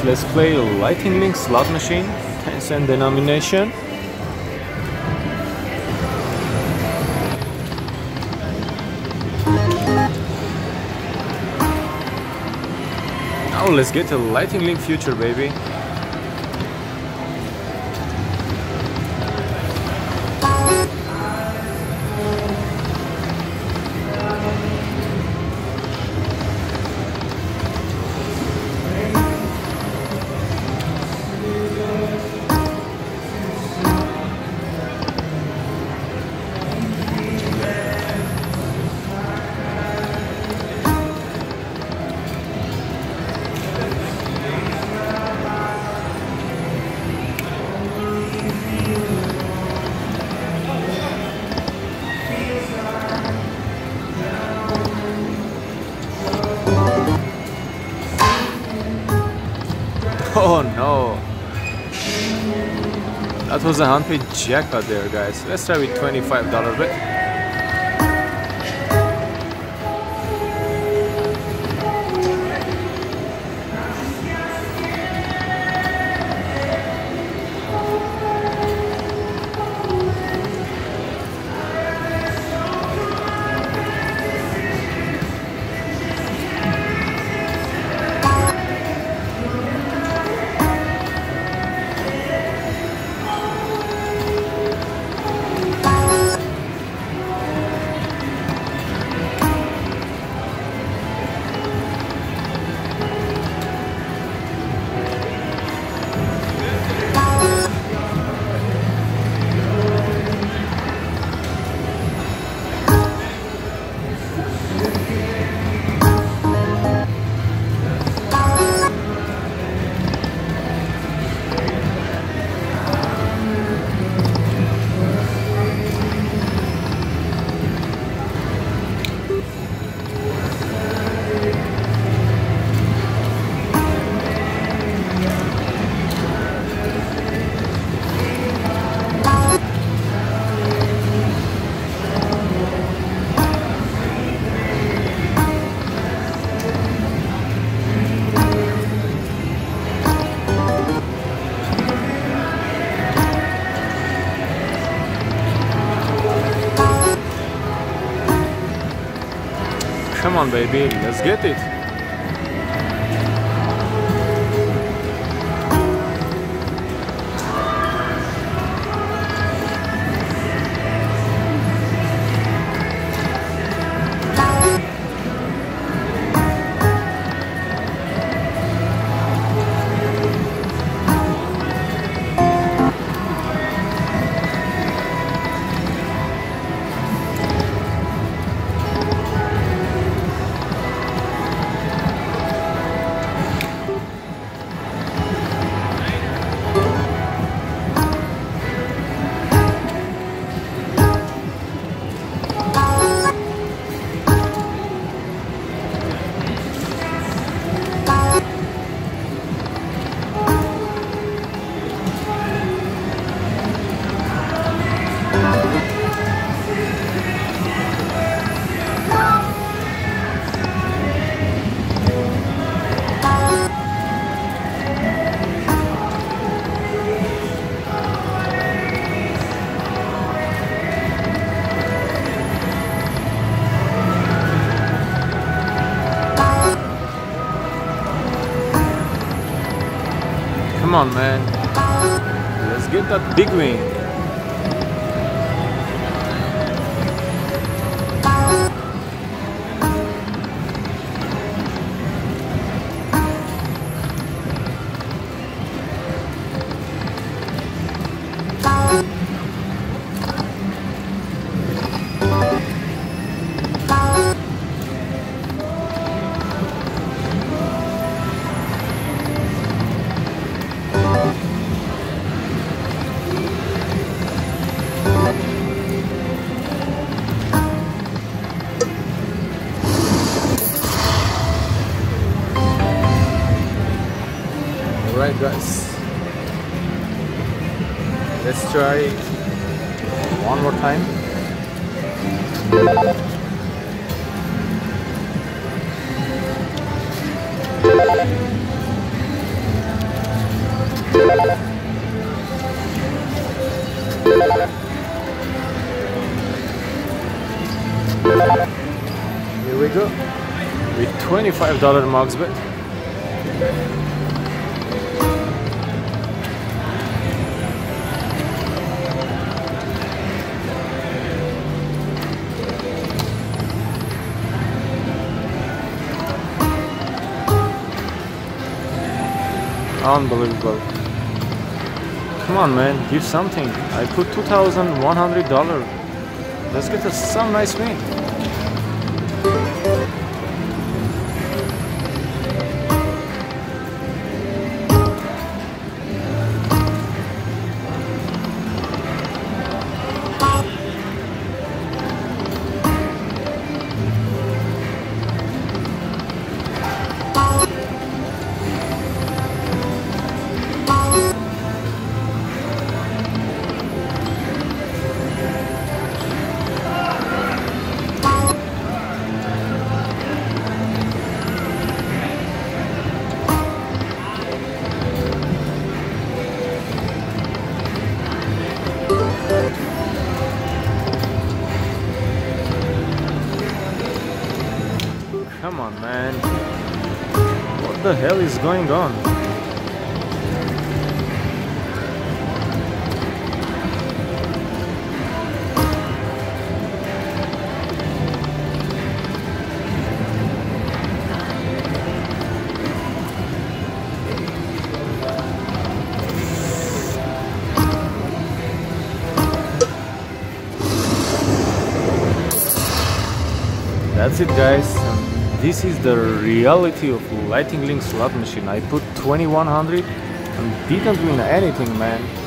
let's play Lightning Link slot machine, 10-cent denomination. Now let's get a Lightning Link future, baby. Oh no, that was a unpaid jackpot there, guys. Let's try with $25 bet. Come on, baby, let's get it. Come on, man. Let's get that big win. Alright guys, let's try one more time. Here we go. With $25 max bet. Unbelievable. Come on, man, give something. I put $2,100. Let's get us some nice win. Come on, man. What the hell is going on? That's it, guys. This is the reality of Lightning Link slot machine. I put 2100 and didn't win anything, man.